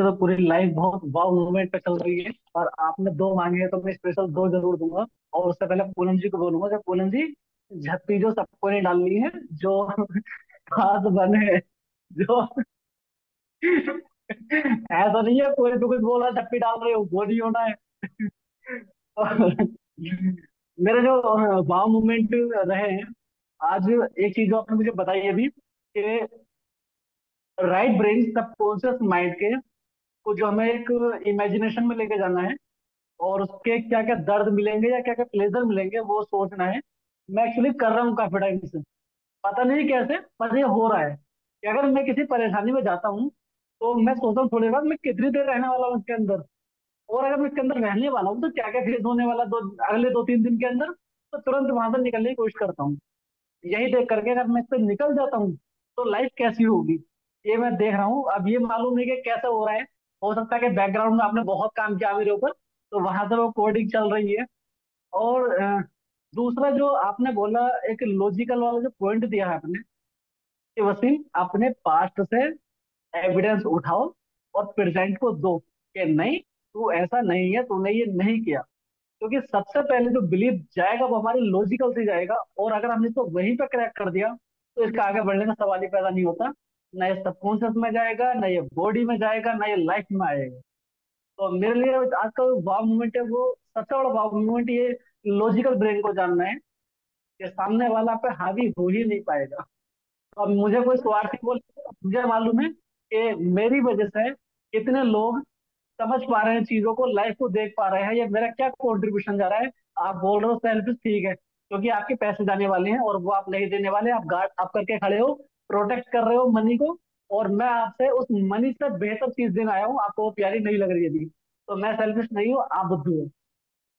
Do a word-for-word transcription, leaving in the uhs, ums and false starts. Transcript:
तो पूरी लाइफ बहुत वाव मोमेंट पे चल रही है, और आपने दो मांगे हैं तो मैं स्पेशल दो जरूर दूंगा। और उससे पहले पूनम जी को बोलूंगा कि पूनम जी, झप्पी जो सबको ने डालनी है, जो खास बने, जो ऐसा नहीं है कोई तो कुछ बोला झप्पी डाल रहे हो, वो नहीं होना है। मेरे जो वाव मोमेंट रहे हैं आज, एक चीज जो आपने मुझे बताई अभी कि राइट ब्रेन सबकॉन्शियस माइंड के को जो हमें एक इमेजिनेशन में लेके जाना है, और उसके क्या क्या दर्द मिलेंगे या क्या क्या प्लेजर मिलेंगे वो सोचना है। मैं एक्चुअली कर रहा हूँ काफी टाइम से, पता नहीं कैसे, पर ये हो रहा है कि अगर मैं किसी परेशानी में जाता हूँ तो मैं सोचता हूँ थोड़ी देर बाद मैं कितनी देर रहने वाला हूँ इसके अंदर, और अगर मैं इसके अंदर रहने वाला हूँ तो क्या क्या फेस होने वाला दो अगले दो तीन दिन के अंदर, तो तुरंत वहां से निकलने की कोशिश करता हूँ। यही देख करके अगर मैं इससे निकल जाता हूँ तो लाइफ कैसी होगी, ये मैं देख रहा हूँ। अब ये मालूम नहीं कि कैसे हो रहा है, हो सकता है कि बैकग्राउंड में आपने बहुत काम किया मेरे ऊपर, तो वहां से वो कोडिंग चल रही है। और अ, दूसरा जो आपने बोला, एक लॉजिकल वाला जो पॉइंट दिया है आपने, कि वसीम अपने पास्ट से एविडेंस उठाओ और प्रेजेंट को दो, कि नहीं तू ऐसा नहीं है, तूने ये नहीं किया। क्योंकि सबसे पहले जो बिलीव जाएगा वो हमारे लॉजिकल से जाएगा, और अगर हमने इसको वहीं पे क्रैक कर दिया तो इसका आगे बढ़ने का सवाल ही पैदा नहीं होता। ना ये सबकॉन्शियस में जाएगा, ना ये बॉडी में जाएगा, ना ये लाइफ में आएगा। तो मेरे लिए आज का वाव मूवमेंट है वो, सबसे बड़ा वाव मूवमेंट ये लॉजिकल ब्रेन को जानना है कि सामने वाला पे हावी हो ही नहीं पाएगा। तो अब मुझे कोई स्वार्थी बोले, मुझे मालूम है कि मेरी वजह से कितने लोग समझ पा रहे हैं चीजों को, लाइफ को देख पा रहे हैं, ये मेरा क्या कंट्रीब्यूशन जा रहा है। आप बोल रहे हो सेल्फिश, ठीक है, क्योंकि आपके पैसे जाने वाले हैं और वो आप नहीं देने वाले, आप गार्ड आप करके खड़े हो, प्रोटेक्ट कर रहे हो मनी को, और मैं आपसे उस मनी से बेहतर चीज देने आया हूँ, आपको वो प्यारी नहीं लग रही है अभी, तो मैं सेल्फिश नहीं हूँ, आप बुद्धू हो।